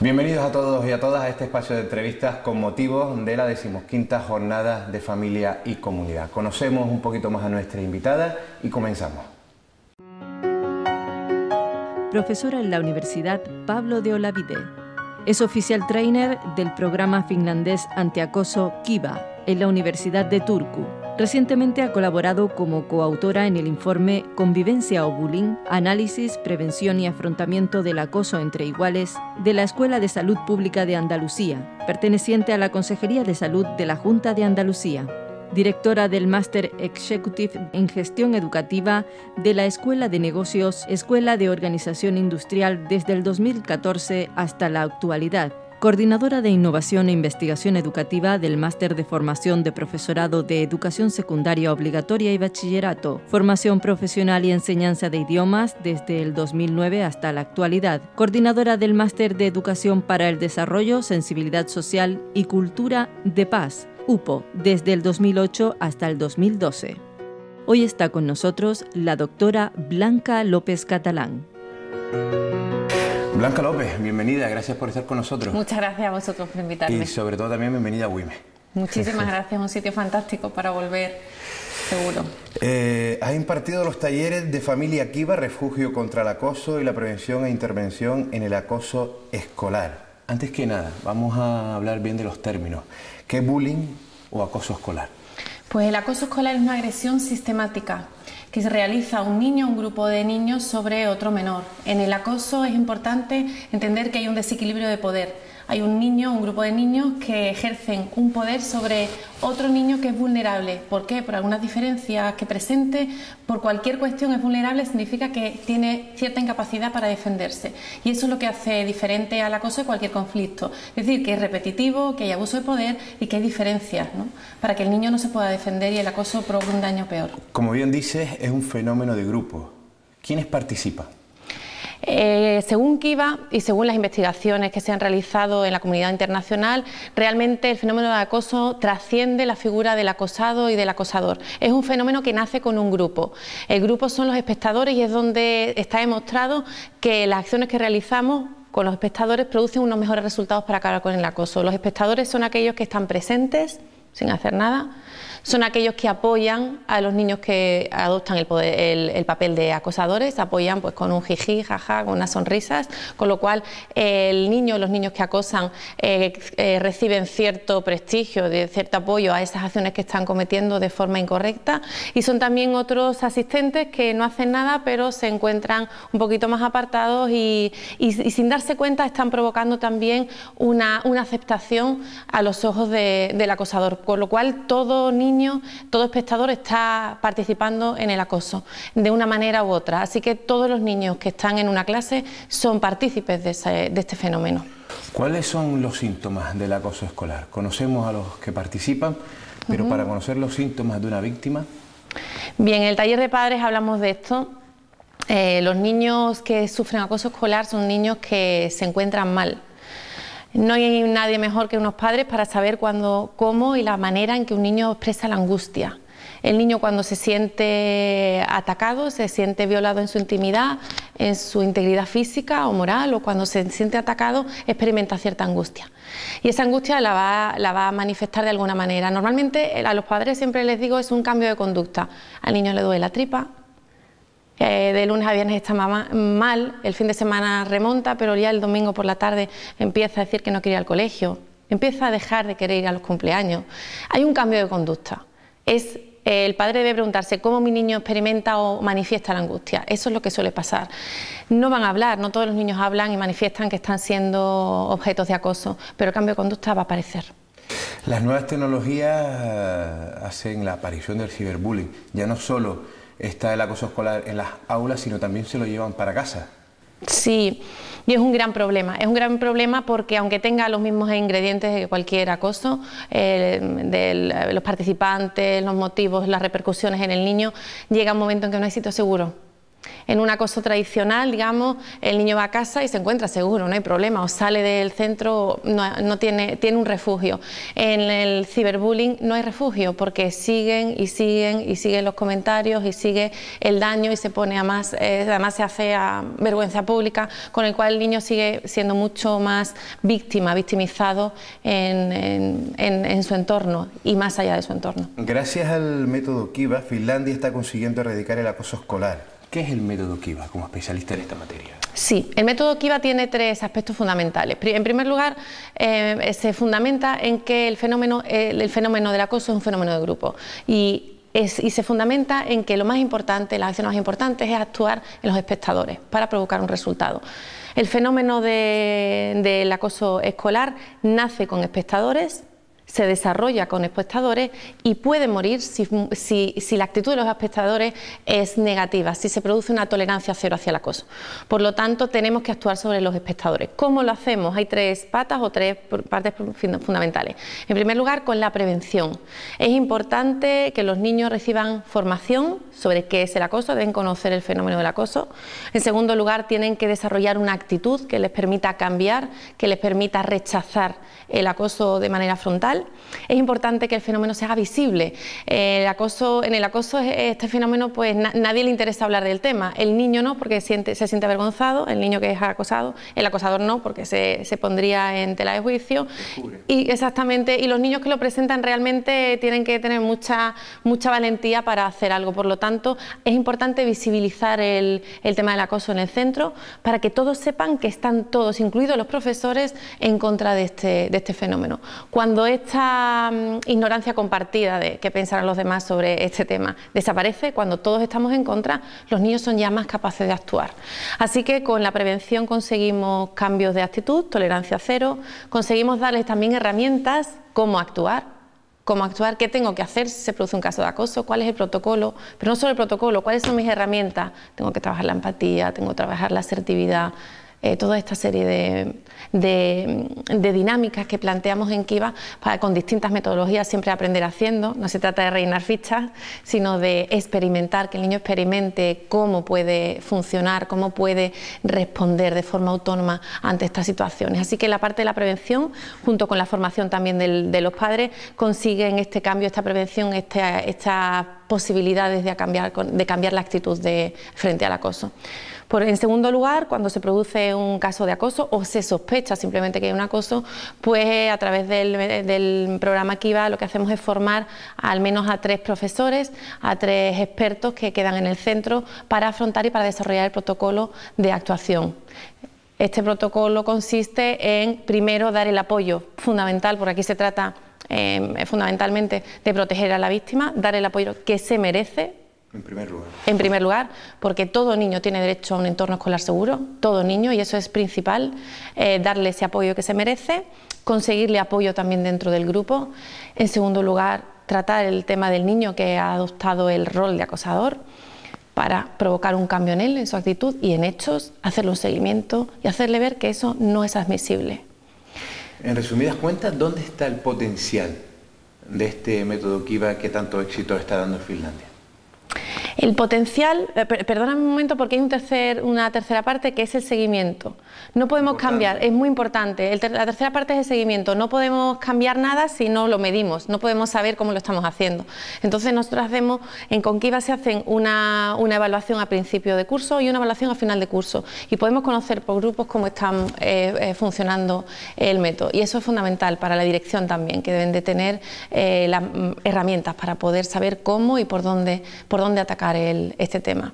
Bienvenidos a todos y a todas a este espacio de entrevistas con motivo de la 15ª Jornada de Familia y Comunidad. Conocemos un poquito más a nuestra invitada y comenzamos. Profesora en la Universidad Pablo de Olavide. Es Official Trainer del programa finlandés antiacoso KIVA en la Universidad de Turku. Recientemente ha colaborado como coautora en el informe Convivencia o Bullying, Análisis, Prevención y Afrontamiento del Acoso entre Iguales de la Escuela de Salud Pública de Andalucía, perteneciente a la Consejería de Salud de la Junta de Andalucía. Directora del Máster Executive en Gestión Educativa de la Escuela de Negocios, Escuela de Organización Industrial desde el 2014 hasta la actualidad. Coordinadora de Innovación e Investigación Educativa del Máster de Formación de Profesorado de Educación Secundaria Obligatoria y Bachillerato, Formación Profesional y Enseñanza de Idiomas desde el 2009 hasta la actualidad. Coordinadora del Máster de Educación para el Desarrollo, Sensibilidad Social y Cultura de Paz, UPO, desde el 2008 hasta el 2012. Hoy está con nosotros la doctora Blanca López Catalán. Blanca López, bienvenida, gracias por estar con nosotros. Muchas gracias a vosotros por invitarme. Y sobre todo también bienvenida a WIME. Muchísimas gracias, un sitio fantástico para volver, seguro. Has impartido los talleres de Familia KIVA, Refugio contra el Acoso y la Prevención e Intervención en el Acoso Escolar. Antes que nada, vamos a hablar bien de los términos. ¿Qué es bullying o acoso escolar? Pues el acoso escolar es una agresión sistemática que se realiza a un niño o un grupo de niños sobre otro menor. En el acoso es importante entender que hay un desequilibrio de poder. Hay un niño, un grupo de niños que ejercen un poder sobre otro niño que es vulnerable. ¿Por qué? Por algunas diferencias que presente, por cualquier cuestión es vulnerable, significa que tiene cierta incapacidad para defenderse. Y eso es lo que hace diferente al acoso de cualquier conflicto. Es decir, que es repetitivo, que hay abuso de poder y que hay diferencias, ¿no?, para que el niño no se pueda defender y el acoso provoque un daño peor. Como bien dices, es un fenómeno de grupo. ¿Quiénes participan? Según KIVA y según las investigaciones que se han realizado en la comunidad internacional, realmente el fenómeno de acoso trasciende la figura del acosado y del acosador. Es un fenómeno que nace con un grupo. El grupo son los espectadores y es donde está demostrado que las acciones que realizamos con los espectadores producen unos mejores resultados para acabar con el acoso. Los espectadores son aquellos que están presentes sin hacer nada. Son aquellos que apoyan a los niños que adoptan el papel de acosadores, apoyan pues con un jiji, jaja, con unas sonrisas, con lo cual los niños que acosan reciben cierto prestigio, cierto apoyo a esas acciones que están cometiendo de forma incorrecta, y son también otros asistentes que no hacen nada pero se encuentran un poquito más apartados y sin darse cuenta están provocando también una aceptación a los ojos del acosador, con lo cual todo niño, todo espectador está participando en el acoso de una manera u otra, así que todos los niños que están en una clase son partícipes de este fenómeno. ¿Cuáles son los síntomas del acoso escolar? Conocemos a los que participan, pero para conocer los síntomas de una víctima. Bien, en el taller de padres hablamos de esto. Los niños que sufren acoso escolar son niños que se encuentran mal. No hay nadie mejor que unos padres para saber cuándo, cómo y la manera en que un niño expresa la angustia. El niño cuando se siente atacado, se siente violado en su intimidad, en su integridad física o moral, o cuando se siente atacado, experimenta cierta angustia. Y esa angustia la va a manifestar de alguna manera. Normalmente a los padres siempre les digo es un cambio de conducta. Al niño le duele la tripa. De lunes a viernes está mal, el fin de semana remonta, pero ya el domingo por la tarde empieza a decir que no quiere ir al colegio, empieza a dejar de querer ir a los cumpleaños. Hay un cambio de conducta. El padre debe preguntarse cómo mi niño experimenta o manifiesta la angustia. Eso es lo que suele pasar. No van a hablar, no todos los niños hablan y manifiestan que están siendo objetos de acoso, pero el cambio de conducta va a aparecer. Las nuevas tecnologías hacen la aparición del ciberbullying. Ya no solo está el acoso escolar en las aulas, sino también se lo llevan para casa. Sí, y es un gran problema porque aunque tenga los mismos ingredientes que cualquier acoso, los participantes, los motivos, las repercusiones en el niño, llega un momento en que no hay sitio seguro. En un acoso tradicional, digamos, el niño va a casa y se encuentra seguro, no hay problema, o sale del centro, tiene un refugio. En el ciberbullying no hay refugio porque siguen los comentarios y sigue el daño y se pone a más, además se hace a vergüenza pública, con el cual el niño sigue siendo mucho más victimizado en su entorno y más allá de su entorno. Gracias al método Kiva, Finlandia está consiguiendo erradicar el acoso escolar. ¿Qué es el método Kiva como especialista en esta materia? Sí, el método Kiva tiene tres aspectos fundamentales. En primer lugar, se fundamenta en que el fenómeno del acoso es un fenómeno de grupo y se fundamenta en que lo más importante, la acción más importante es actuar en los espectadores para provocar un resultado. El fenómeno del acoso escolar nace con espectadores, se desarrolla con espectadores y puede morir si la actitud de los espectadores es negativa, si se produce una tolerancia cero hacia el acoso. Por lo tanto, tenemos que actuar sobre los espectadores. ¿Cómo lo hacemos? Hay tres patas o tres partes fundamentales. En primer lugar, con la prevención. Es importante que los niños reciban formación sobre qué es el acoso, deben conocer el fenómeno del acoso. En segundo lugar, tienen que desarrollar una actitud que les permita cambiar, que les permita rechazar el acoso de manera frontal. Es importante que el fenómeno se haga visible. En el acoso, este fenómeno, pues nadie le interesa hablar del tema. El niño no, porque se siente avergonzado, el niño que es acosado, el acosador no, porque se pondría en tela de juicio. Y exactamente, y los niños que lo presentan realmente tienen que tener mucha valentía para hacer algo. Por lo tanto, es importante visibilizar el tema del acoso en el centro para que todos sepan que están todos, incluidos los profesores, en contra de este fenómeno. Cuando esta ignorancia compartida de qué pensarán los demás sobre este tema desaparece, cuando todos estamos en contra, los niños son ya más capaces de actuar. Así que con la prevención conseguimos cambios de actitud, tolerancia cero, conseguimos darles también herramientas, cómo actuar, qué tengo que hacer si se produce un caso de acoso, cuál es el protocolo, pero no solo el protocolo, cuáles son mis herramientas, tengo que trabajar la empatía, tengo que trabajar la asertividad, toda esta serie de dinámicas que planteamos en Kiva con distintas metodologías, siempre aprender haciendo. No se trata de rellenar fichas, sino de experimentar, que el niño experimente cómo puede funcionar, cómo puede responder de forma autónoma ante estas situaciones. Así que la parte de la prevención, junto con la formación también de los padres, consiguen este cambio, esta prevención, estas posibilidades de cambiar la actitud frente al acoso. En segundo lugar, cuando se produce un caso de acoso o se sospecha simplemente que hay un acoso, pues a través del programa Kiva lo que hacemos es formar al menos a 3 profesores, a 3 expertos que quedan en el centro para afrontar y para desarrollar el protocolo de actuación. Este protocolo consiste en, primero, dar el apoyo fundamental, porque aquí se trata fundamentalmente de proteger a la víctima, dar el apoyo que se merece. En primer lugar, porque todo niño tiene derecho a un entorno escolar seguro, todo niño, y eso es principal, darle ese apoyo que se merece, conseguirle apoyo también dentro del grupo. En segundo lugar, tratar el tema del niño que ha adoptado el rol de acosador para provocar un cambio en él, en su actitud y en hechos, hacerle un seguimiento y hacerle ver que eso no es admisible. En resumidas cuentas, ¿dónde está el potencial de este método Kiva que tanto éxito está dando en Finlandia? El potencial, perdóname un momento porque hay una tercera parte que es el seguimiento. No podemos cambiar, es muy importante, la tercera parte es el seguimiento, no podemos cambiar nada si no lo medimos, no podemos saber cómo lo estamos haciendo. Entonces nosotros hacemos, con Kiva se hacen una evaluación a principio de curso y una evaluación a final de curso y podemos conocer por grupos cómo están funcionando el método, y eso es fundamental para la dirección también, que deben de tener las herramientas para poder saber cómo y por dónde atacar este tema.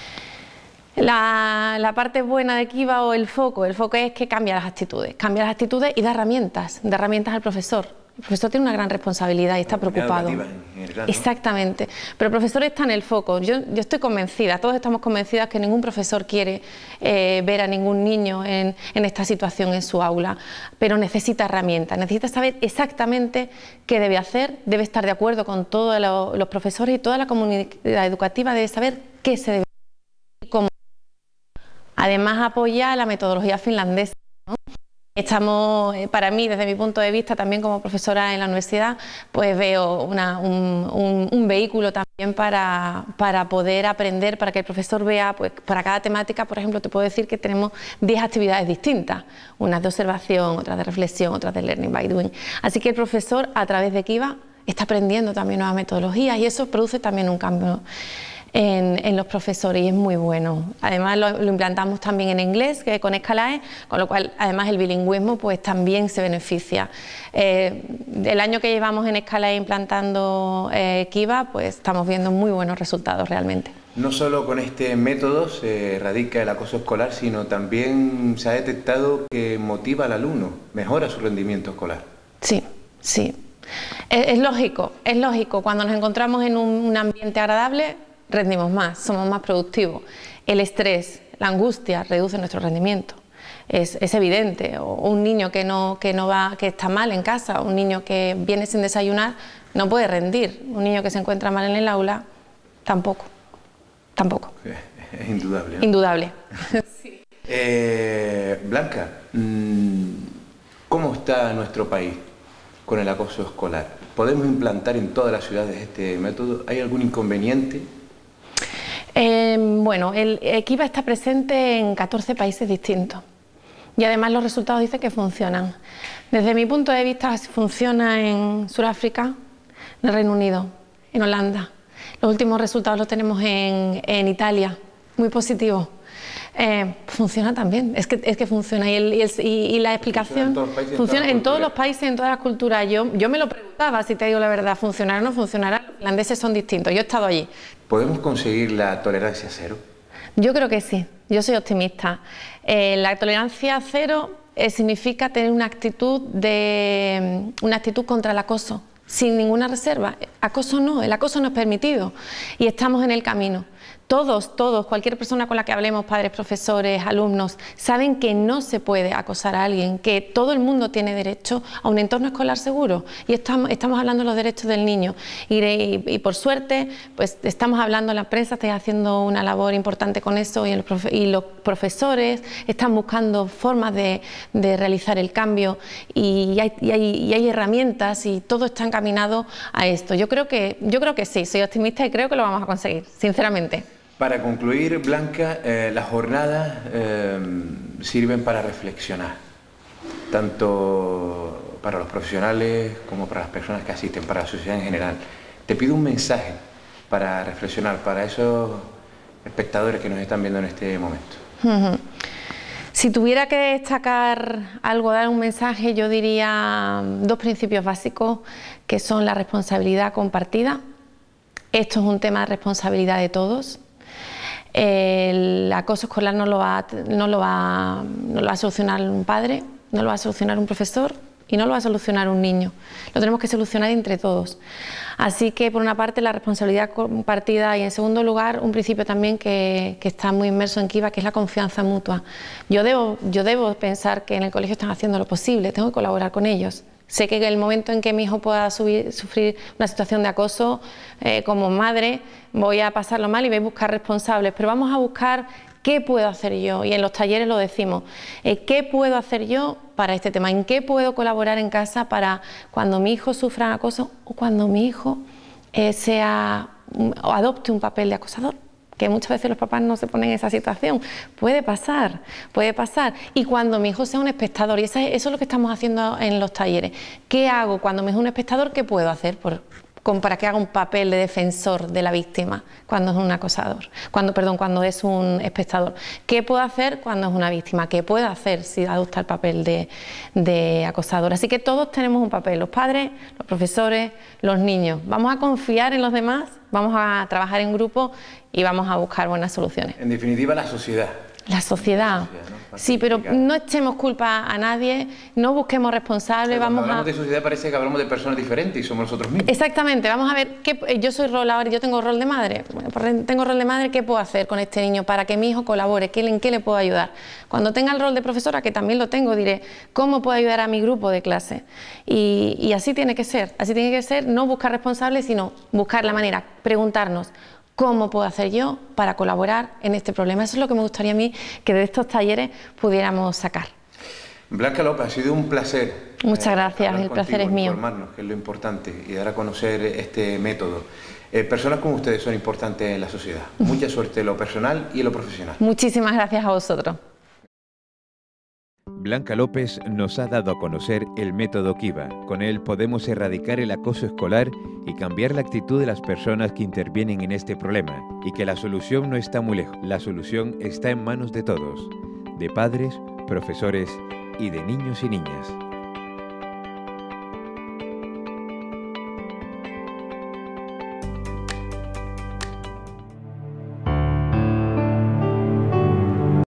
La parte buena de Kiva o el foco es que cambia las actitudes y da herramientas al profesor. El profesor tiene una gran responsabilidad y está preocupado. General, ¿no? Exactamente, pero el profesor está en el foco. Yo estoy convencida, todos estamos convencidas que ningún profesor quiere ver a ningún niño en esta situación en su aula, pero necesita herramientas, necesita saber exactamente qué debe hacer, debe estar de acuerdo con todos los profesores y toda la comunidad educativa debe saber qué se debe hacer y cómo. Además apoya la metodología finlandesa, ¿no? Estamos, para mí, desde mi punto de vista, también como profesora en la universidad, pues veo un vehículo también para poder aprender, para que el profesor vea, pues para cada temática, por ejemplo, te puedo decir que tenemos 10 actividades distintas, unas de observación, otras de reflexión, otras de learning by doing. Así que el profesor, a través de Kiva, está aprendiendo también nuevas metodologías y eso produce también un cambio en los profesores y es muy bueno. Además lo implantamos también en inglés, que con Scalae, con lo cual además el bilingüismo pues también se beneficia. El año que llevamos en Scalae implantando Kiva, pues estamos viendo muy buenos resultados realmente. No solo con este método se erradica el acoso escolar, sino también se ha detectado que motiva al alumno, mejora su rendimiento escolar. Sí, sí. Es lógico, cuando nos encontramos en un ambiente agradable, rendimos más, somos más productivos. El estrés, la angustia reduce nuestro rendimiento. Es evidente. O un niño que está mal en casa, un niño que viene sin desayunar, no puede rendir. Un niño que se encuentra mal en el aula, tampoco. Es indudable, ¿no? Indudable. Sí. Blanca, ¿cómo está nuestro país con el acoso escolar? ¿Podemos implantar en todas las ciudades este método? ¿Hay algún inconveniente? Bueno, el Kiva está presente en 14 países distintos y además los resultados dicen que funcionan. Desde mi punto de vista funciona en Sudáfrica, en el Reino Unido, en Holanda. Los últimos resultados los tenemos en Italia, muy positivos. Funciona también, es que funciona y la explicación funciona en todos los países, en todas las culturas. Yo me lo preguntaba, si te digo la verdad, ¿funcionará o no funcionará? Los finlandeses son distintos, yo he estado allí. ¿Podemos conseguir la tolerancia cero? Yo creo que sí, yo soy optimista. La tolerancia cero significa tener una actitud contra el acoso, sin ninguna reserva. Acoso no, el acoso no es permitido y estamos en el camino. Todos, cualquier persona con la que hablemos, padres, profesores, alumnos, saben que no se puede acosar a alguien, que todo el mundo tiene derecho a un entorno escolar seguro y estamos hablando de los derechos del niño y por suerte pues estamos hablando, la prensa está haciendo una labor importante con eso y los profesores están buscando formas de realizar el cambio y hay herramientas y todo está encaminado a esto. Yo creo que sí, soy optimista y creo que lo vamos a conseguir, sinceramente. Para concluir, Blanca, las jornadas sirven para reflexionar, tanto para los profesionales como para las personas que asisten, para la sociedad en general. Te pido un mensaje para reflexionar, para esos espectadores que nos están viendo en este momento. Si tuviera que destacar algo, dar un mensaje, yo diría 2 principios básicos, que son la responsabilidad compartida. Esto es un tema de responsabilidad de todos. El acoso escolar no lo va a solucionar un padre, no lo va a solucionar un profesor y no lo va a solucionar un niño. Lo tenemos que solucionar entre todos. Así que, por una parte, la responsabilidad compartida y, en segundo lugar, un principio también que está muy inmerso en Kiva, que es la confianza mutua. Yo debo pensar que en el colegio están haciendo lo posible, tengo que colaborar con ellos. Sé que en el momento en que mi hijo pueda sufrir una situación de acoso, como madre, voy a pasarlo mal y voy a buscar responsables, pero vamos a buscar qué puedo hacer yo, y en los talleres lo decimos, qué puedo hacer yo para este tema, en qué puedo colaborar en casa para cuando mi hijo sufra acoso o cuando mi hijo o adopte un papel de acosador. Que muchas veces los papás no se ponen en esa situación. Puede pasar. Y cuando mi hijo sea un espectador, y eso es lo que estamos haciendo en los talleres. ¿Qué hago cuando mi hijo es un espectador? ¿Qué puedo hacer para que haga un papel de defensor de la víctima cuando es un acosador? Cuando es un espectador. ¿Qué puedo hacer cuando es una víctima? ¿Qué puedo hacer si adopta el papel de acosador? Así que todos tenemos un papel, los padres, los profesores, los niños. Vamos a confiar en los demás, vamos a trabajar en grupo y vamos a buscar buenas soluciones. En definitiva, la sociedad. La sociedad. ¿No? Sí, pero no echemos culpa a nadie, no busquemos responsables. Cuando hablamos de sociedad parece que hablamos de personas diferentes y somos nosotros mismos. Exactamente, vamos a ver, yo soy rol ahora, yo tengo rol de madre. Tengo rol de madre, ¿qué puedo hacer con este niño para que mi hijo colabore? ¿En qué le puedo ayudar? Cuando tenga el rol de profesora, que también lo tengo, diré, ¿cómo puedo ayudar a mi grupo de clase? Y así tiene que ser, no buscar responsables, sino buscar la manera, preguntarnos, ¿cómo puedo hacer yo para colaborar en este problema? Eso es lo que me gustaría a mí que de estos talleres pudiéramos sacar. Blanca López, ha sido un placer. Muchas gracias, el placer es mío. Informarnos, que es lo importante, y dar a conocer este método. Personas como ustedes son importantes en la sociedad. Mucha suerte en lo personal y en lo profesional. Muchísimas gracias a vosotros. Blanca López nos ha dado a conocer el método Kiva. Con él podemos erradicar el acoso escolar y cambiar la actitud de las personas que intervienen en este problema, y que la solución no está muy lejos. La solución está en manos de todos, de padres, profesores y de niños y niñas.